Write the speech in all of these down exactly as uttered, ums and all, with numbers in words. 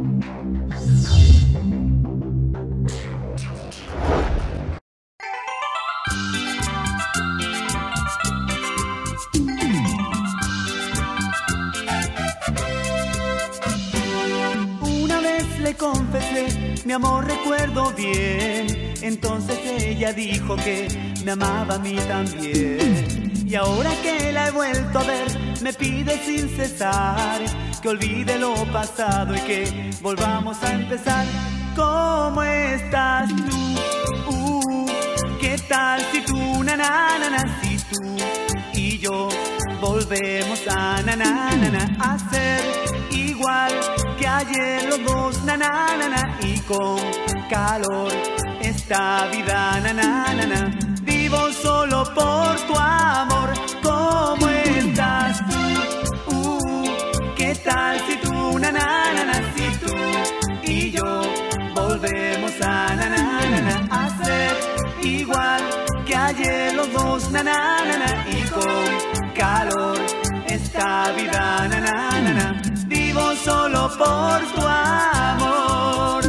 Le confesé, mi amor recuerdo bien. Entonces ella dijo que me amaba a mí también. Y ahora que la he vuelto a ver, me pide sin cesar que olvide lo pasado y que volvamos a empezar. ¿Cómo estás tú? Uh, ¿qué tal si tú, na na na na, si tú y yo volvemos a na na na na, a ser igual que ayer los dos, na na na na, y con calor esta vida, na na na na. Vivo solo por tu amor. ¿Cómo estás tú? Uh, ¿qué tal si tú, na na na na, si tú y yo volvemos a na na na na, a ser igual que ayer los dos, na na na na, y con calor esta vida, na na na na. Vivo solo por tu amor.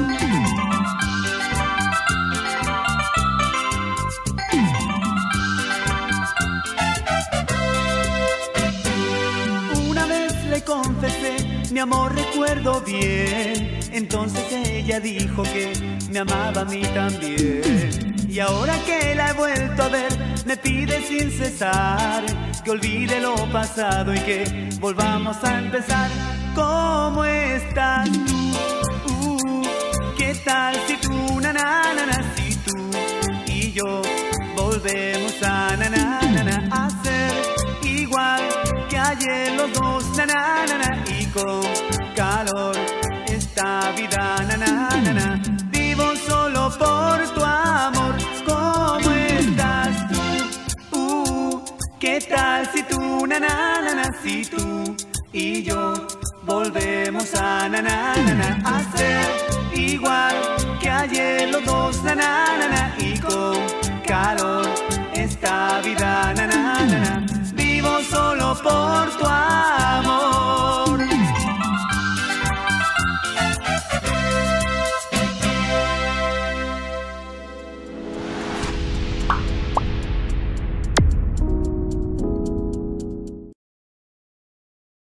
Una vez le confesé, mi amor recuerdo bien. Entonces ella dijo que me amaba a mí también. Y ahora que la he vuelto a ver, me pide sin cesar que olvide lo pasado y que volvamos a empezar. ¿Cómo estás tú? Uh, ¿qué tal si tú, na na na na, si tú y yo volvemos a na na na na, a ser igual que ayer los dos, na na na na, y con calor esta vida, na na na na. Vivo solo por tu amor. ¿Cómo estás tú? Uh, ¿qué tal si tú, na na na na, si tú y yo volvemos a na na na na, a ser igual que ayer los dos, na na na na, y con